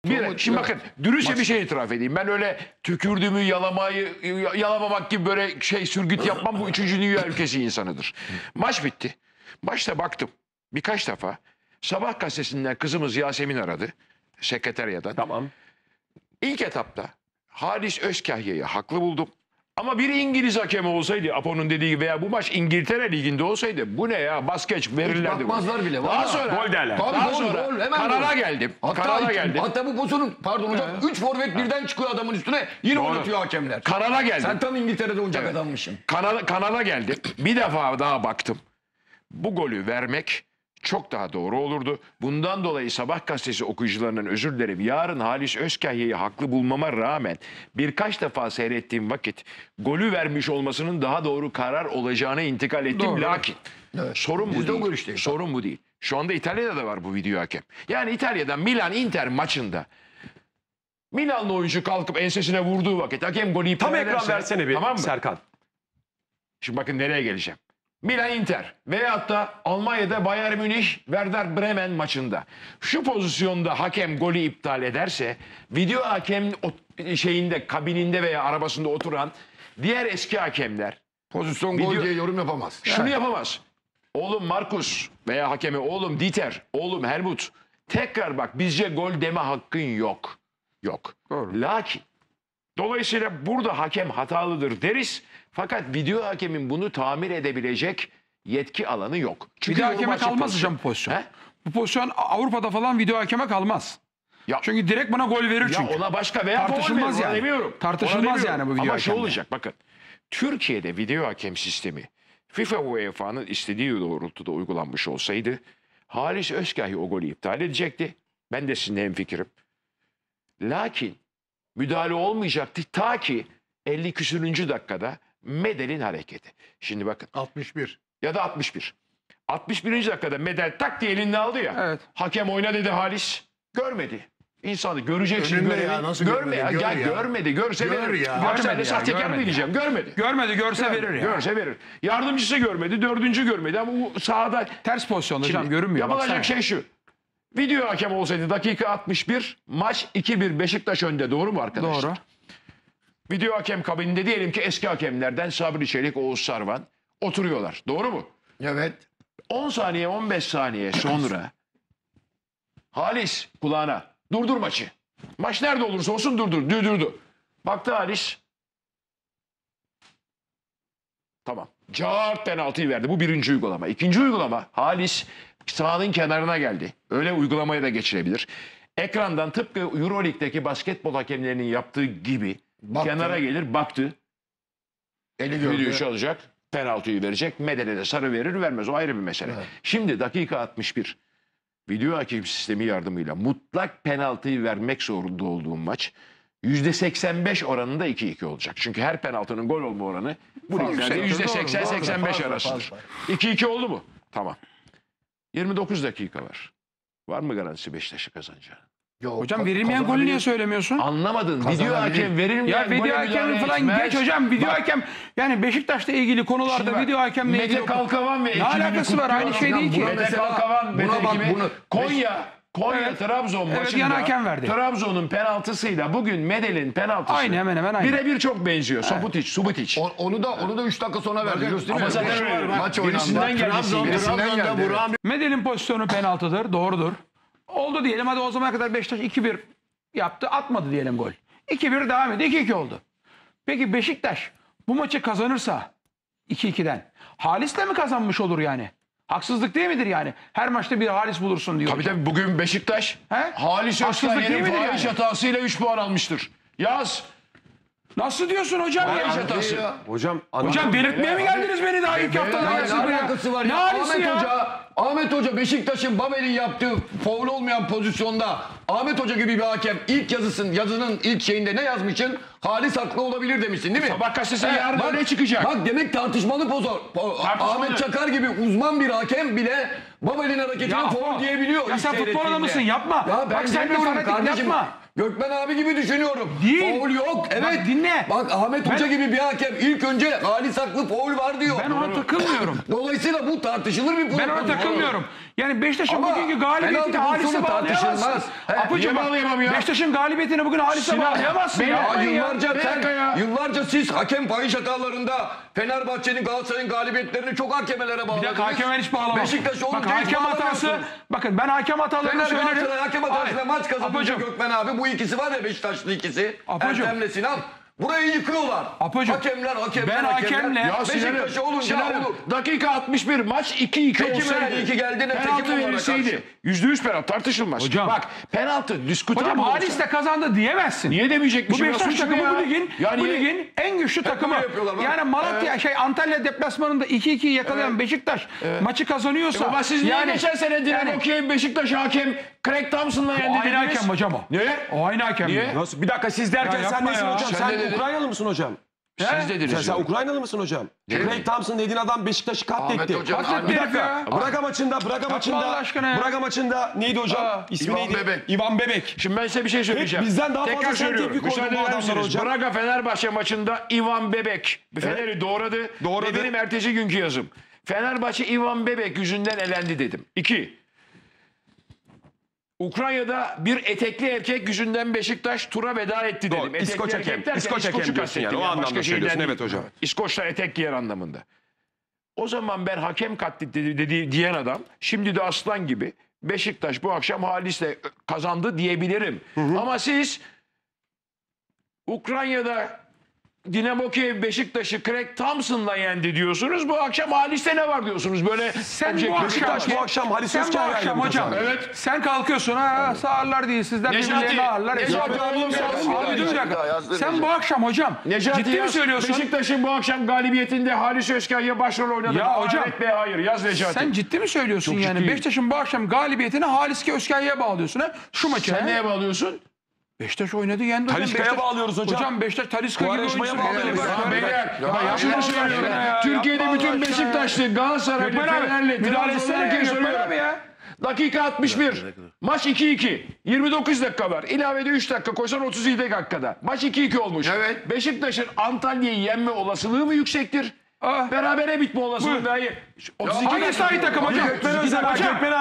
Şimdi bakın dürüstçe bir şey itiraf edeyim. Ben öyle tükürdüğümü yalamamak gibi böyle sürgüt yapmam. Bu 3. Dünya ülkesi insanıdır. Maç bitti. Maçta baktım birkaç defa. Sabah gazetesinden kızımız Yasemin aradı. Sekreteryadan. Tamam. İlk etapta Halis Özkahya'yı haklı buldum. Ama bir İngiliz hakemi olsaydı, Apo'nun dediği veya bu maç İngiltere Ligi'nde olsaydı bu ne ya bas geç verirlerdi. Bakmazlar bile. Daha sonra Gol derler. Daha sonra karara geldim. Karara geldim. Hatta bu pozisyonun pardon hocam 3 forvet birden çıkıyor adamın üstüne. Yine oynatıyor hakemler. Karara geldim. Sen tam İngiltere'de oynayacak adammışsın. Kanala geldim. Bir defa daha baktım. Bu golü vermek çok daha doğru olurdu. Bundan dolayı Sabah gazetesi okuyucularının özür dilerim. Yarın Halis Özkahya'yı haklı bulmama rağmen birkaç defa seyrettiğim vakit golü vermiş olmasının daha doğru karar olacağına intikal ettim. Doğru. Lakin sorun bu Biz de o değil. görüşteyiz. Sorun bu değil. Şu anda İtalya'da da var bu video hakem. Yani İtalya'da Milan-Inter maçında Milanlı oyuncu kalkıp ensesine vurduğu vakit hakem golü iptal Tam ederse... ekran versene bir tamam mı? Serkan. Şimdi bakın nereye geleceğim. Milan-Inter veyahut da Almanya'da Bayern Münih Werder Bremen maçında şu pozisyonda hakem golü iptal ederse video hakem kabininde veya arabasında oturan diğer eski hakemler Pozisyon gol diye yorum yapamaz. şunu yapamaz. Oğlum Markus veya hakeme oğlum Dieter, oğlum Helmut tekrar bak bizce gol deme hakkın yok. Yok. Doğru. Lakin dolayısıyla burada hakem hatalıdır deriz. Fakat video hakemin bunu tamir edebilecek yetki alanı yok. Çünkü Video hakeme maçı kalmaz hocam bu pozisyon. He? Bu pozisyon Avrupa'da falan video hakeme kalmaz. Ya, Çünkü direkt buna gol verir ya çünkü. ona başka veya Tartışılmaz faul verir, ona yani. demiyorum. Tartışılmaz Ona demiyorum. yani bu video Ama şu hakemde. olacak bakın. Türkiye'de video hakem sistemi FIFA UEFA'nın istediği doğrultuda uygulanmış olsaydı Halis Özkahya o golü iptal edecekti. Ben de sizinle hemfikirim. Lakin müdahale olmayacaktı ta ki 50 küsürüncü dakikada Medel'in hareketi. Şimdi bakın. 61. Ya da 61. 61. dakikada Medel tak diye elinde aldı ya. Evet. Hakem oyna dedi Halis. Görmedi. İnsanı göreceksin. Önünde ya, nasıl görme görmedi? ya. Gör ya. Görmedi. Görse Gör verir. ya. Akşam Görmedi da ya, sahtekar görmedi mı diyeceğim? Görmedi. Görmedi, görse verir ya. Görse verir. Yardımcısı görmedi. Dördüncü görmedi. Ama bu sahada... Ters pozisyonda hocam Şimdi görünmüyor. yapılacak baksana. şey şu. Video hakem olsaydı dakika 61 maç 2-1 Beşiktaş önde. Doğru mu arkadaşlar? Doğru. Video hakem kabininde diyelim ki eski hakemlerden Sabri Çelik, Oğuz Sarvan oturuyorlar. Doğru mu? Evet. 10 saniye 15 saniye sonra Halis kulağına durdur maçı. Maç nerede olursa olsun durdurdu. Baktı Halis. Tamam. Cart penaltıyı verdi. Bu birinci uygulama. İkinci uygulama Halis sahanın kenarına geldi. Öyle uygulamaya da geçirebilir. Ekrandan tıpkı Euroleague'deki basketbol hakemlerinin yaptığı gibi Baktı. kenara gelir baktı. Eli gördü. Düdüğü çalacak. Penaltıyı verecek. Medel'e de sarı verir vermez. O ayrı bir mesele. Evet. Şimdi dakika 61. Video hakem sistemi yardımıyla mutlak penaltıyı vermek zorunda olduğum maç %85 oranında 2-2 olacak. Çünkü her penaltının gol olma oranı bu liglerde %80-85 arasıdır. 2-2 oldu mu? Tamam. 29 dakika var. Var mı garantisi Beşiktaş'ı kazanacağı? Yok, Hocam verilmeyen golü niye söylemiyorsun? Anlamadın. Video hakem verilmeyen Ya video hakemi falan geç hocam. Video hakem yani Beşiktaş'la ilgili konularda video hakemle ilgili... Mete Kalkavan ve Ne ekibini alakası var? Aynı şey değil ki. Mete Kalkavan ve buna bak, ekibi bunu- Konya Trabzon maçında yan hakem verdi. Trabzon'un penaltısıyla bugün Medel'in penaltısı Aynı, hemen hemen aynı. birebir çok benziyor. Subotic. Onu da 3 dakika sonra verdi. Gösteriyor. Ama zaten öyle. Maç oynandı. Birisinden geldi. Birisinden geldi. Medel'in pozisyonu penaltıdır. Doğrudur. Oldu diyelim. Hadi o zamana kadar Beşiktaş 2-1 yaptı. Atmadı diyelim gol. 2-1 devam ediyor. 2-2 oldu. Peki Beşiktaş bu maçı kazanırsa 2-2'den Halis'le mi kazanmış olur yani? Haksızlık değil midir yani? Her maçta bir Halis bulursun diyor. Tabii bugün Beşiktaş He? Halis Haksızlık değil Özkahya'nın midir fahiş yani? hatasıyla 3 puan almıştır. Yaz. Nasıl diyorsun hocam ya? Fahiş hatası. Hocam Hocam delirtmeye mi geldiniz beni daha ilk haftadan? Ne alakası var Ne ya? Halis'i ya? Ahmet Hoca Beşiktaş'ın Babel'in yaptığı faul olmayan pozisyonda Ahmet Hoca gibi bir hakem ilk yazının ilk şeyinde ne yazmışsın? Halis haklı olabilir demişsin değil mi? Sabah gazetesi yarın öyle çıkacak. Bak demek tartışmalı Ahmet Çakar gibi uzman bir hakem bile Babel'in hareketine Ya faul diyebiliyor. Ya ilk sen futbol seyrettiğinde. adamısın yapma. Ya ben Bak sen de demiyorum fanatik kardeşim. yapma. Gökmen abi gibi düşünüyorum. Değil. Faul yok. Evet. Bak dinle. Bak Ahmet Hoca gibi bir hakem ilk önce Halis haklı faul var diyor. Ben ona takılmıyorum. Dolayısıyla bu tartışılır bir Ben ona pozisyon. takılmıyorum. Yani Beşiktaş'ın Ama bugünkü galibiyetiyle penaltı Halis'i pozisyonu bağlayamazsın. tartışılmaz. Apucuğum, Niye bağlayamam ya? Beşiktaş'ın galibiyetini bugün Halis'e Sinan, bağlayamazsın beni- ya. Ya Ya, yıllarca bir dakika ya. yıllarca siz hakem fahiş hatalarında Fenerbahçe'nin Galatasaray'ın galibiyetlerini çok hakemlere Bir bağladınız. dakika hakem ben hiç bağlamam. Beşiktaş olunca Bak hiç hakem hatası. bağlamıyorsunuz. Bakın ben hakem hatalarını Fener söylerim. Galatasaray hakem hatasıyla Hayır. maç kazanınca Apucuğum, Gökmen abi bu ikisi var ya Beşiktaşlı ikisi. Apucuğum. Ertem'le Sinan. Burayı yıkıyorlar. Apucuğum, Hakemler. ben hakemle- Ya Beşiktaş olunca Sinan'ım, olur. dakika 61 maç 2-2 Peki olsaydı. ben iyi ki geldin, öteki penaltı bunlara verilseydi. karşı. %100 penaltı tartışılmaz. Hocam. Bak penaltı diskutabl Hocam olsa. Halis de kazandı diyemezsin. Niye Bu demeyecekmişim? ya? Beşiktaş Suç mu takımı ya? bu ligin, Ya bu niye? ligin en güçlü takımı. böyle yapıyorlar bak. Yani Malatya Antalya deplasmanında 2-2'yi yakalayan Beşiktaş maçı kazanıyorsa. Ama siz niye geçen sene Dinamo Kiev Beşiktaş hakem Craig Thompson'la o yendi aynı dediniz? hakem hocam o. Ne? O aynı hakem. Niye? Nasıl? Bir dakika siz derken Ya sen yapma nesin ya. hocam? Sen Sen ne dedin? Ukraynalı mısın hocam? Siz dediniz. Sen ya. Ukraynalı mısın hocam? Craig Thompson dediğin adam Beşiktaş'ı katletti. Ahmet hocam, Bir Ahmet dakika. ya. Braga maçında Allah aşkına ya. Braga maçında neydi hocam? Aa, İsmi İvan neydi? Bebek. İvan Bebek. Şimdi ben size bir şey söyleyeceğim. bizden daha fazla Tekrar sen söylüyorum. tepki koydun Müsaade bu eder adamlara misiniz? hocam. Braga Fenerbahçe maçında Ivan Bebek Fener'i doğradı. Doğradı. Ve benim ertesi günkü yazım. Fenerbahçe Ivan Bebek yüzünden elendi dedim. 2. Ukrayna'da bir etekli erkek yüzünden Beşiktaş tura veda etti dedim. Doğru. Etekli İskoç erkek hakem. derken İskoç hakem İskoç'u diyorsun yani. kastettim O ya, anlamda başka şeyden söylüyorsun. değil. Evet hocam. İskoç'ta etek giyer anlamında. O zaman ben hakem katletti diyen adam şimdi de aslan gibi Beşiktaş bu akşam Halis'le kazandı diyebilirim. Ama siz Ukrayna'da Dinamo Kiev Beşiktaş'ı Craig Thompson'la yendi diyorsunuz. Bu akşam Halis'te ne var diyorsunuz. Böyle Sen bu objektif- akşam, Beşiktaş bu akşam Halis sen bu Özkaya'yla akşam mı hocam. kazandı? Evet. Sen kalkıyorsun ha sağırlar değil sizler birbirlerini ağırlar. Necati oğlum sen- Abi dur bir dakika. Yazdı Sen Necati. bu akşam hocam Necati ciddi mi yaz, söylüyorsun? Beşiktaş'ın bu akşam galibiyetinde Halis Özkaya başrol oynadı. Ya hocam. Evet be hayır yaz Necati. Sen ciddi mi söylüyorsun Çok yani? ciddiyim. Beşiktaş'ın bu akşam galibiyetini Halis Özkaya'ya bağlıyorsun ha? Şu maçı. Sen ha? neye bağlıyorsun? Beşiktaş oynadı yendi hocam. Talisca'ya bağlıyoruz hocam. Hocam Beşiktaş Talisca gibi Quaresma'ya oyuncusu. bağlıyoruz. Ya beyler, ya şunu Allah söylüyorum. aşkına ya, Türkiye'de yapma bütün Allah aşkına ya. Beşiktaşlı, Galatasaraylı, Gökmen abi, Fenerli, müdahale etsene ya, Trabzonlu Gökmen söylüyorum. abi ya. Dakika 61. Maç 2-2. 29 dakika var. İlavede 3 dakika koysan 37 dakikada. Maç 2-2 olmuş. Evet. Beşiktaş'ın Antalya'yı yenme olasılığı mı yüksektir? Ah. Berabere bitme olasılığı Buyur. dahi. 32 Hangisi dakika. aynı takım hocam? Gökmen Özel, Hocam. Gökmen